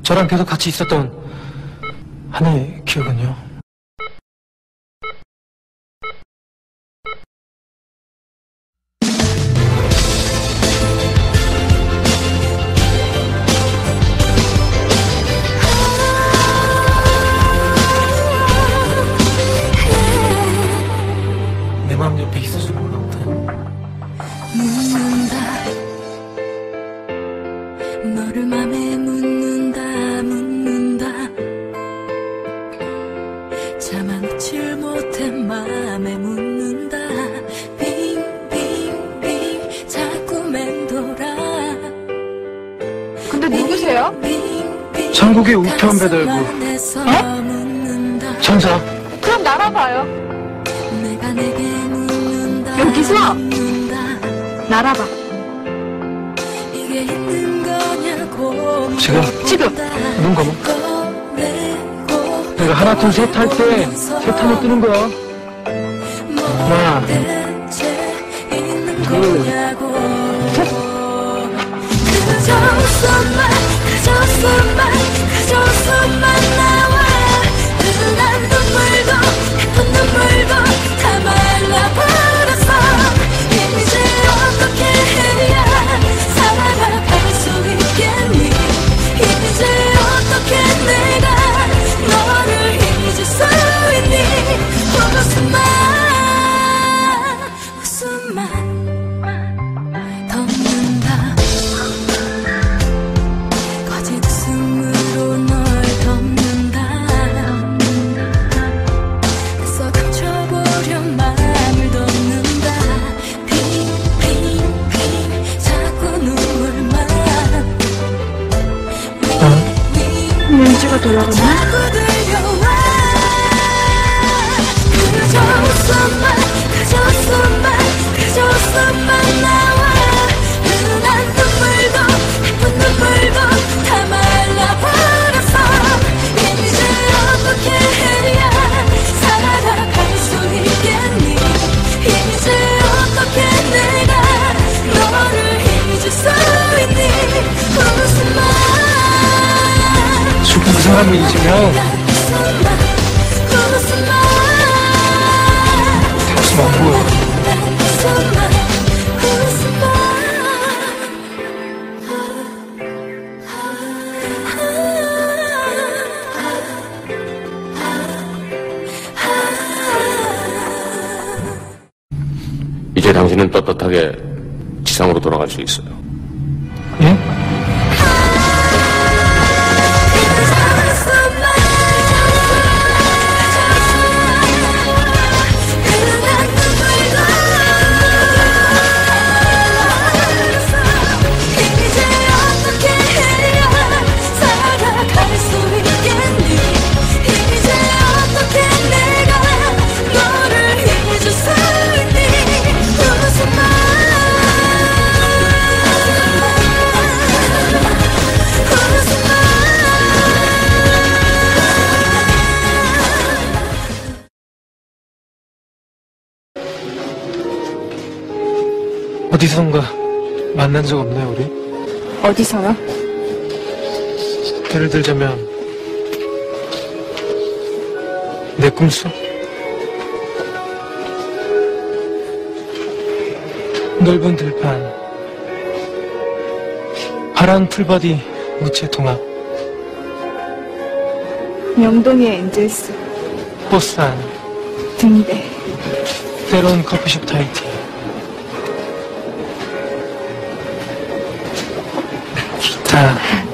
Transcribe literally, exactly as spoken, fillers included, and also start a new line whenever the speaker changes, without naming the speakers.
저랑 계속 같이 있었던 한의 기억은요? 내 마음 옆에 있어주는 건 어때?
묻는다 너를 맘에 묻는다 묻는다 참아놓질 못해 맘에 묻는다 빙빙빙 자꾸 맴돌아.
근데 누구세요?
전국의 우편 배달부 어? 전사.
그럼 날아봐요. 여기서 날아봐.
지금?
지금
눈 감아. 내가 하나 둘 셋 할 때 셋 하면 뜨는 거야. 하나 둘
그저 웃음만 그저 웃음만 그저 웃음만 나와. 흔한 눈물도 예쁜 눈물도 다 말라버렸어. 이제 어떻게 해야 살아갈 수 있겠니. 이제 어떻게 내가 너를 잊을 수 있니. 웃음만 웃음만 덮는다. 거짓 웃음으로 널 덮는다. 애써 감춰보려 맘을 덮는다. 핑핑핑 자꾸 눈물만
렌즈가 돌아가나?
자꾸 들려와. 그저 웃음만 그저 웃음만 그저 웃음만 나와. 흔한 눈물도 예쁜 눈물도 다 말라버렸어. 이제 어떻게 해야 살아갈 수 있겠니. 이제 어떻게 내가 너를 잊을 수 있니. 웃음만
죽은 그 사람을 잊으면 가슴 안 보여.
이제 당신은 떳떳하게 지상으로 돌아갈 수 있어요.
예? 어디선가 만난 적 없나요, 우리?
어디서요?
예를 들자면 내 꿈속? 넓은 들판, 파란 풀바디 우체 통합,
명동의 엔젤스,
버스 안,
등대,
때론 커피숍 타이티. 기타.